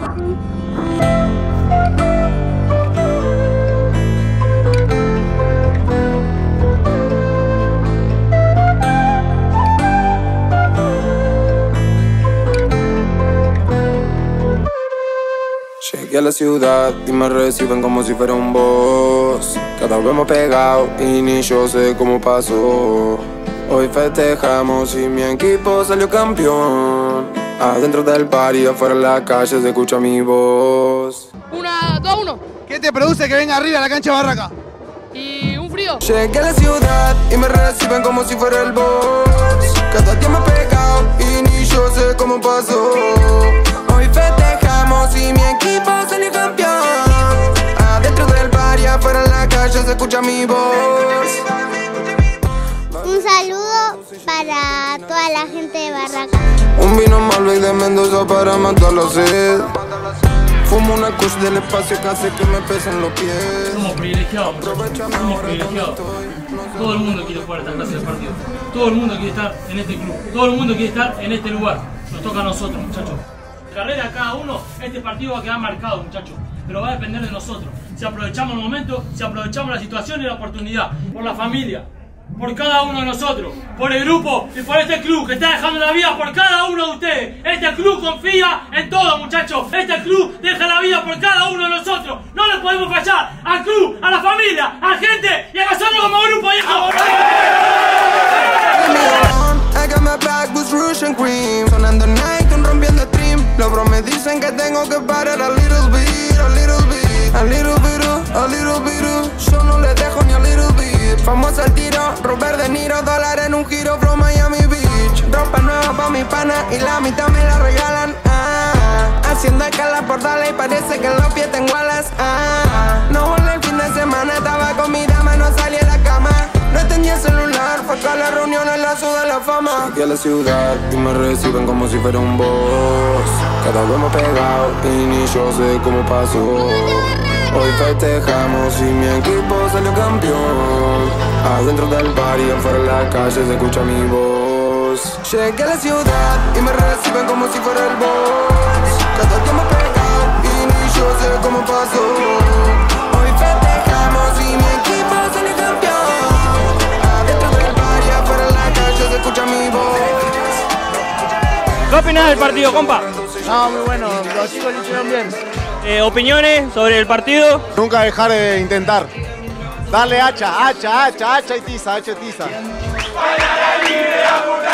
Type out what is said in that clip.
Llegué a la ciudad y me reciben como si fuera un boss. Cada vez hemos pegado y ni yo sé cómo pasó. Hoy festejamos y mi equipo salió campeón. Adentro del party, afuera en la calle se escucha mi voz. 2-1. ¿Qué te produce que venga arriba a la cancha Barraca? Y un frío. Llegué a la ciudad y me reciben como si fuera el boss. Cada día me he pegado y ni yo sé cómo pasó. Hoy festejamos y mi equipo salió campeón. Adentro del bar y afuera en la calle se escucha mi voz. Un saludo para toda la gente de Barraca. Un vino Malbec de Mendoza para matar la sed. Fumo una kush del espacio que hace que me pesen los pies. Somos privilegiados, somos privilegiados. Todo el mundo quiere jugar esta clase de partido. Todo el mundo quiere estar en este club. Todo el mundo quiere estar en este lugar. Nos toca a nosotros, muchachos. Carrera de cada uno, este partido va a quedar marcado, muchachos. Pero va a depender de nosotros. Si aprovechamos el momento, si aprovechamos la situación y la oportunidad. Por la familia, por cada uno de nosotros, por el grupo y por este club que está dejando la vida por cada uno de ustedes. Este club confía en todo, muchachos. Este club deja la vida por cada uno de nosotros. No le podemos fallar al club, a la familia, a la gente y a nosotros como grupo, viejo. I got my back with Rouge and Cream. Sonando Nike, rompiendo stream. Los bros me dicen que tengo que parar a little bit, a little bit, a little bit, a little bit. Yo no le dejo ni a little bit. Famoso al tiro, Robert De Niro, dólar en un giro from Miami Beach. Ropa nueva pa' mi pana y la mitad me la regalan. Haciendo escala por Dale y parece que en los pies tengo alas. No volé el fin de semana, estaba con mi dama, no salí a la cama. No tenía celular, fue acá a la reunión en la ciudad de la fama. Llegué a la ciudad y me reciben como si fuera un boss. Cada vez hemos pegado y ni yo sé cómo pasó. Hoy festejamos y mi equipo salió campeón. Adentro del bar y afuera en la calle se escucha mi voz. Llegué a la ciudad y me reciben como si fuera el boss. Cada día hemos pegado y ni yo sé cómo pasó. Hoy festejamos y mi equipo salió campeón. Se escucha mi voz. ¿Qué opinás del partido, compa? No, muy bueno, los chicos lo hicieron bien. ¿Opiniones sobre el partido? Nunca dejar de intentar. Darle hacha y tiza, hacha y tiza.